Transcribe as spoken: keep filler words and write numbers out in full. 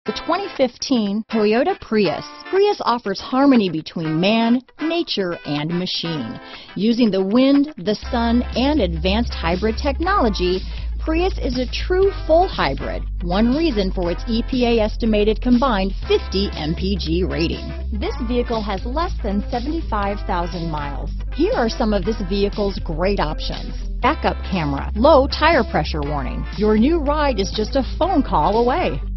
The twenty fifteen Toyota Prius. Prius offers harmony between man, nature, and machine. Using the wind, the sun, and advanced hybrid technology, Prius is a true full hybrid, one reason for its E P A estimated combined fifty M P G rating. This vehicle has less than seventy-five thousand miles. Here are some of this vehicle's great options: backup camera, low tire pressure warning. Your new ride is just a phone call away.